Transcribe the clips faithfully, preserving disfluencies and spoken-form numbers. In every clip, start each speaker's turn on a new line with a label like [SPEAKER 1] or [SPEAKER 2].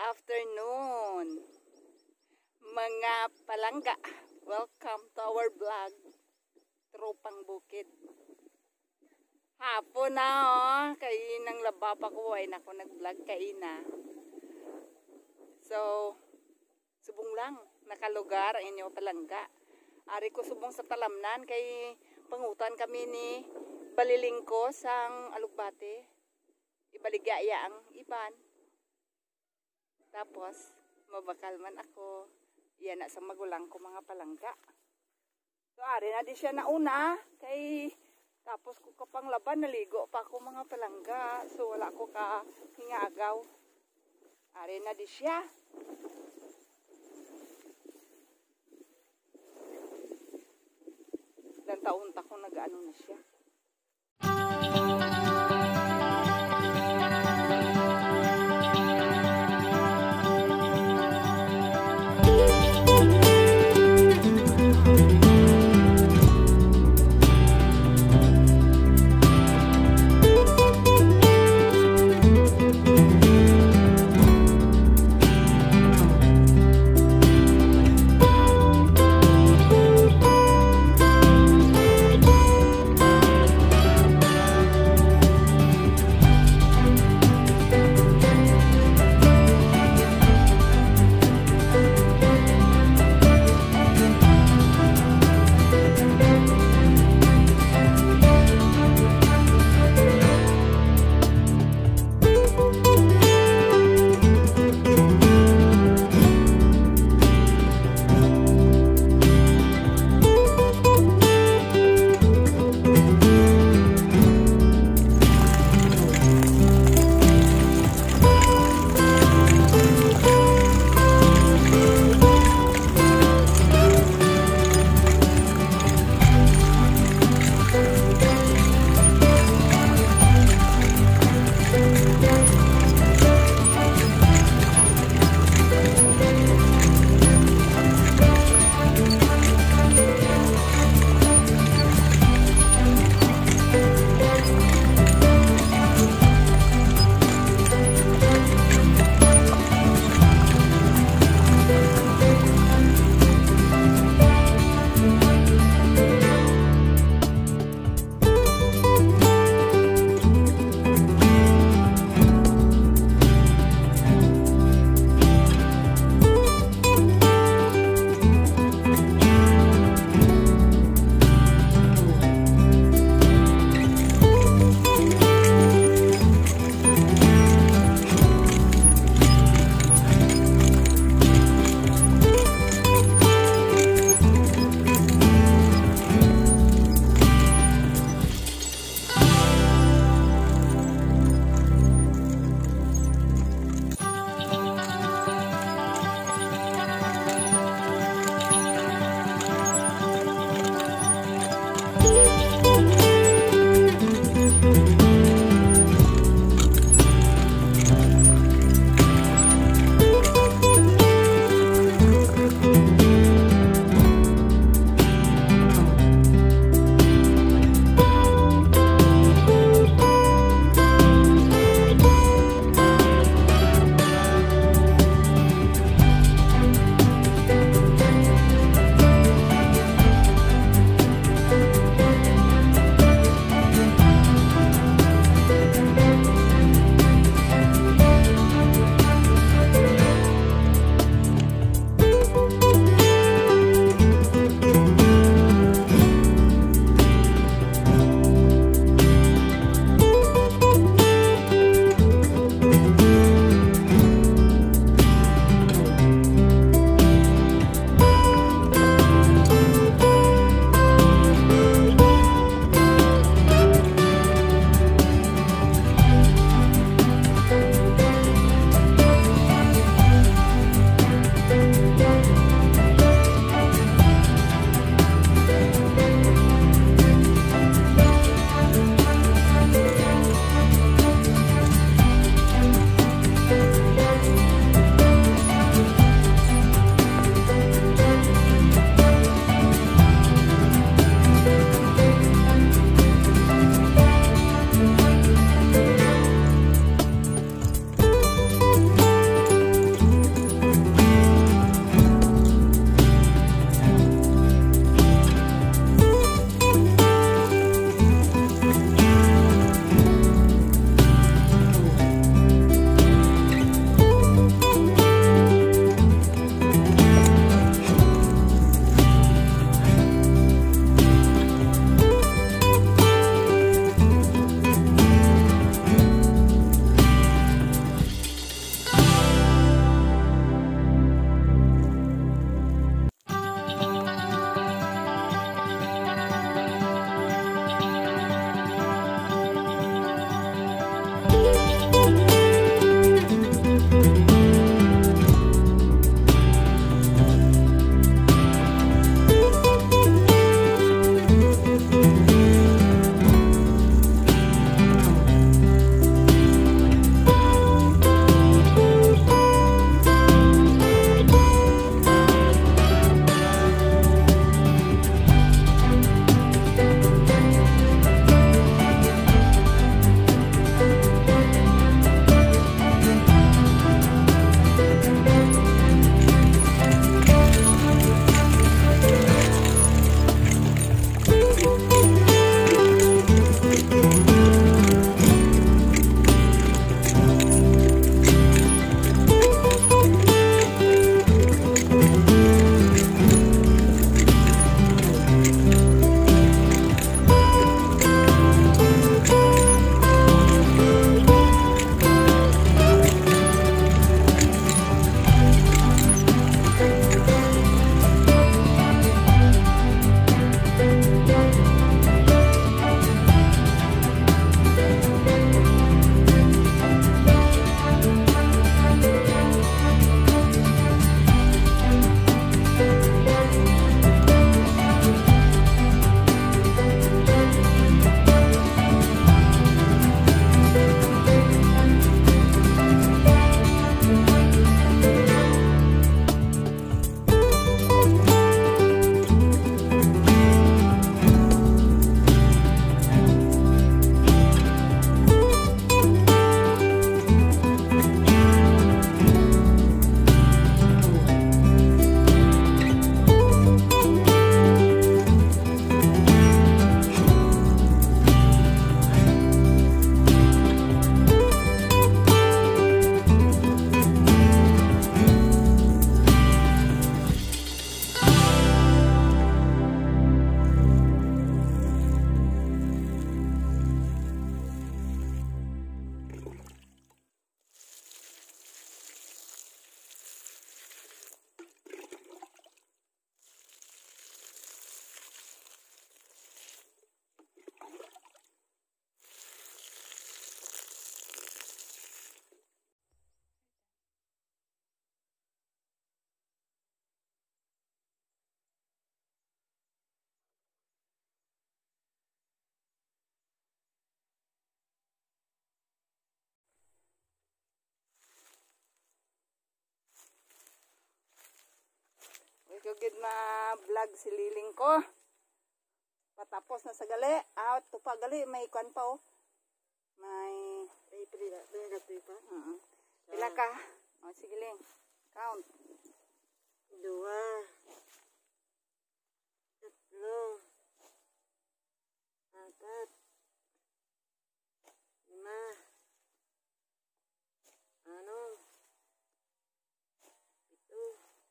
[SPEAKER 1] afternoon, mga palangga. Welcome to our vlog, Tropang Bukid. Hapon na oh, kay nang laba pa ko ay nako nag-vlog kay na. So, subong lang nakalugar ang inyo palangga. Ari ko subong sa talamnan kay pangutan kami ni balilingko sang alugbate. Ibaligaya ang iban. Tapos, mabakal man ako. Yan na sa magulang ko mga palangga. So, ari na di siya nauna. Kay, tapos ko kapang laban, naligo pa ako mga palangga. So, wala ko ka hingagaw. Ari na di siya. Dan taon ta ko nag-ano na siya. ko gid ma-vlog si liling ko. Patapos na sa gali. Ah, ito pa gali. May kwan pa oh. May...
[SPEAKER 2] Ay, pila. Pila pa.
[SPEAKER 1] Uh-uh. Pila ka? O, sige ling. Count.
[SPEAKER 2] Dua. Tatlo. Apat. Lima. Ano? Ito.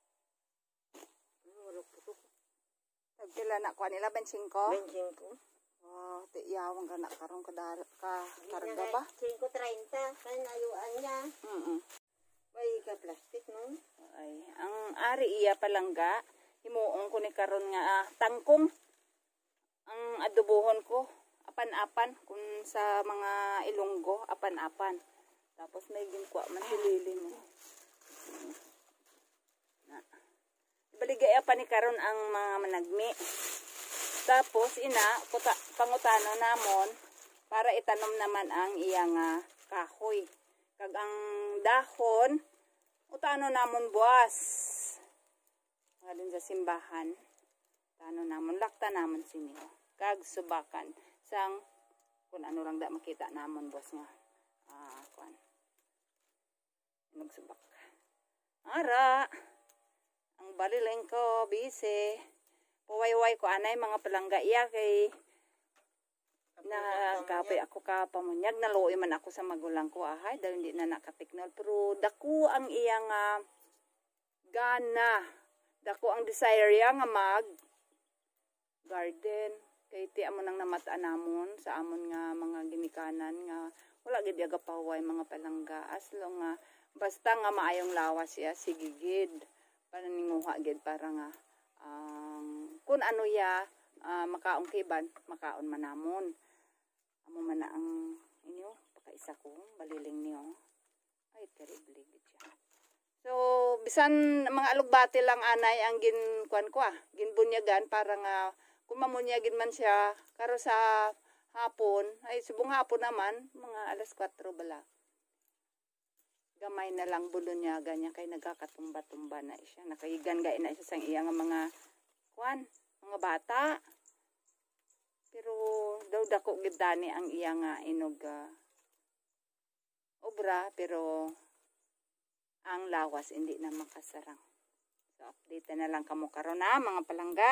[SPEAKER 2] Ano, wala putok.
[SPEAKER 1] Pila na kuha nila, bensingko?
[SPEAKER 2] Bensingko.
[SPEAKER 1] Oh, tiyawang ka na karong kadar ka karga ba?
[SPEAKER 2] Singko treinta. Kaya ayuan niya.
[SPEAKER 1] Mm.
[SPEAKER 2] May ka plastic no?
[SPEAKER 1] Ay, ang ari iya palangga, himuong ko ni karon nga ah, tangkong. Ang adobohon ko, apan-apan kun sa mga Ilonggo, apan-apan. Tapos may ginkuha man silili mo. Na. Baligay pa ni karon ang mga managmi. Tapos ina kuta, pangutano namon para itanom naman ang iyang uh, kahoy. Kag ang dahon utano namon buwas. Ngadin sa simbahan. Tano namon lakta namon siniyo. Kag subakan sang kun ano lang da makita namon buwas nga. Ah, kuan. Nagsubak. Ara. Ang baliling ko, busy. Puwayway ko anay mga palangga iya kay nagkapay ako ka pamunyag. Naluoy man ako sa magulang ko ahay dahil hindi na nakatiknol. Pero dako ang iyang uh, gana. Dako ang desire iya nga mag garden. Kay ti amo nang namataan namon sa amon nga mga ginikanan nga wala gid aga paway mga palangga. As long nga uh, basta nga maayong lawas siya sigigid. Para ninguha gid para nga um, kun ano ya uh, makaon kiban makaon manamon amo man na ang inyo pakaisa ko baliling niyo ay terrible gid siya. So bisan mga alugbati lang anay ang ginkuan ko ah ginbunyagan para nga kung mamunyagin man siya karo sa hapon ay subong hapon naman mga alas kwatro bala. Gamay na lang bulo niya ganyan kay nagkakatumba-tumba na siya. Nakahigan gay na siya sang iya nga mga kwan, mga bata. Pero daw dako gid dani ang iya nga inog uh, obra pero ang lawas hindi na makasarang. So update na lang kamo karon na mga palangga.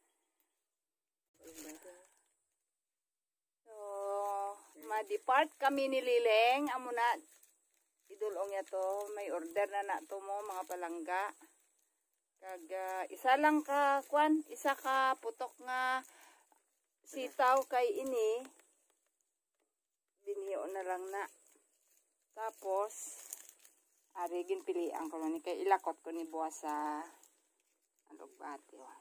[SPEAKER 1] So ma-depart kami ni Lileng amo na idulong niya to, may order na na to mo mga palangga. Kag uh, isa lang ka kwan, isa ka putok nga sitaw kay ini. Biniyo na lang na. Tapos arigin pilian ko ni kay ilakot ko ni buwas sa alugbati oh.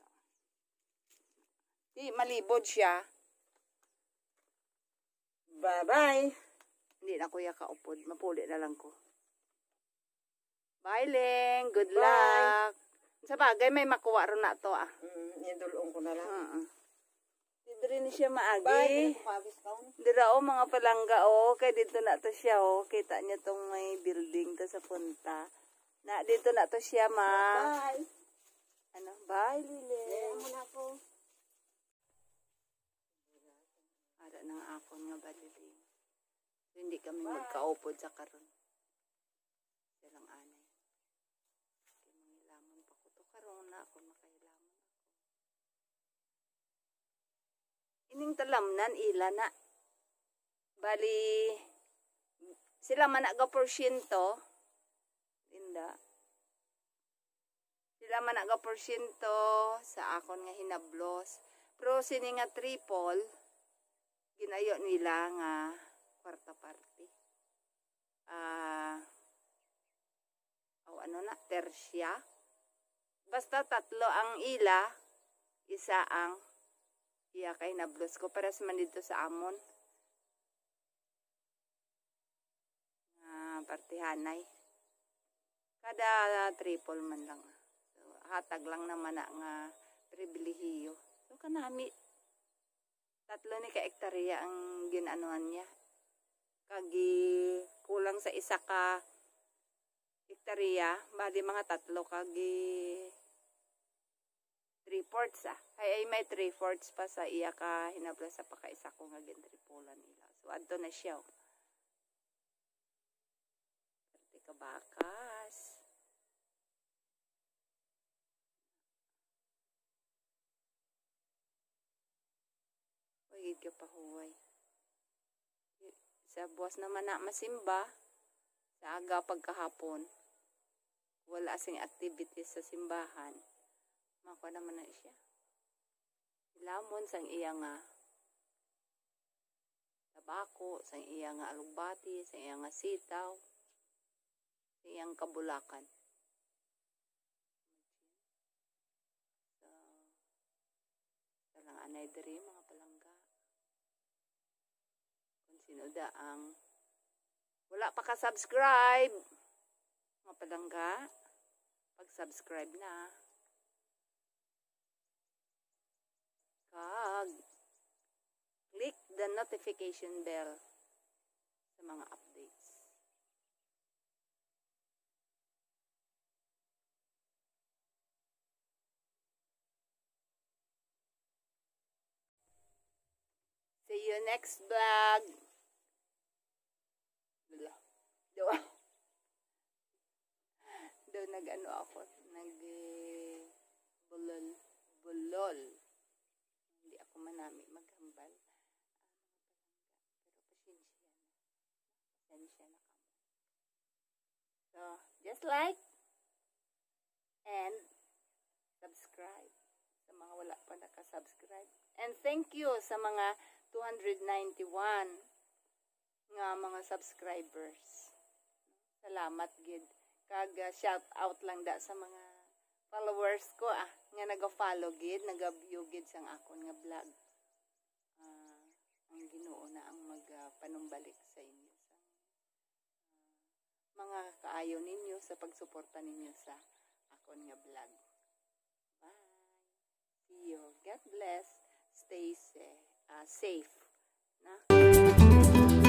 [SPEAKER 1] Di malibod siya.
[SPEAKER 2] Bye-bye.
[SPEAKER 1] Hindi na kuya kaupod. Mapuli na lang ko. Bye, Leng. Good
[SPEAKER 2] Bye.
[SPEAKER 1] luck. Sa bagay, may makuha rin na to ah.
[SPEAKER 2] Mm, nidulong ko na lang.
[SPEAKER 1] Uh -uh. Dito rin siya maagi.
[SPEAKER 2] Bye.
[SPEAKER 1] Dito o mga palangga o. Kaya dito na to siya o. Kita niya tong may building to sa punta. Na dito na to siya ma.
[SPEAKER 2] Bye.
[SPEAKER 1] Ano? Bye, Lileng.
[SPEAKER 2] Bye muna ako.
[SPEAKER 1] Ada nang akon nga ba, Lileng? Hindi kami magkaupod sa karon. Siya lang anay. Kaya mangilamon pa ko to karon na ako makailamon ako. Ining talamnan ila na. Bali sila man aga porsyento. Linda. Sila man aga porsyento sa akon nga hinablos. Pero sini nga triple ginayo nila nga kwarta party. Ah, uh, o ano na, tersya. Basta tatlo ang ila, isa ang iya kay nablos ko. Pares man dito sa amon. Ah, partihanay. Kada triple man lang. So, hatag lang naman na nga pribilehiyo. So, kanami, tatlo ni ka hektarya ang ginanuhan niya. Kagi kulang sa isa ka hektarya, bali mga tatlo kagi three fourths ah. Ay, ay may three fourths pa sa iya ka hinabla sa pakaisa ko nga gintripolan nila. So adto na siya. Pwede ka bakas. Huwag ka pa huway. Sa buwas naman na masimba, sa aga pagkahapon, wala sing activities sa simbahan, makuha naman na siya. Lamon sang iya nga tabako, sang iya nga alugbati, sang iya nga sitaw, sang iyang kabulakan. So, talang anay diri mga palangga. Kung sino da ang wala pa ka-subscribe, mga palangga, pag-subscribe na. Kag click the notification bell sa mga updates. See you next vlog. Dula. Daw. Daw nag-ano ako, nag bulol, bulol. Hindi ako manami maghambal. Pero pasensya na. Pasensya na kamo. So, just like and subscribe sa mga wala pa naka-subscribe. And thank you sa mga two hundred ninety-one nga mga subscribers. Salamat gid. Kag uh, shout out lang da sa mga followers ko ah nga naga-follow gid, naga-view gid sang akon nga vlog. Uh, ang Ginoo na ang magpanumbalik uh, sa inyo sa uh, mga kaayo ninyo sa pagsuporta ninyo sa akon nga vlog. Bye. See you. God bless. Stay safe. Uh, safe. Na?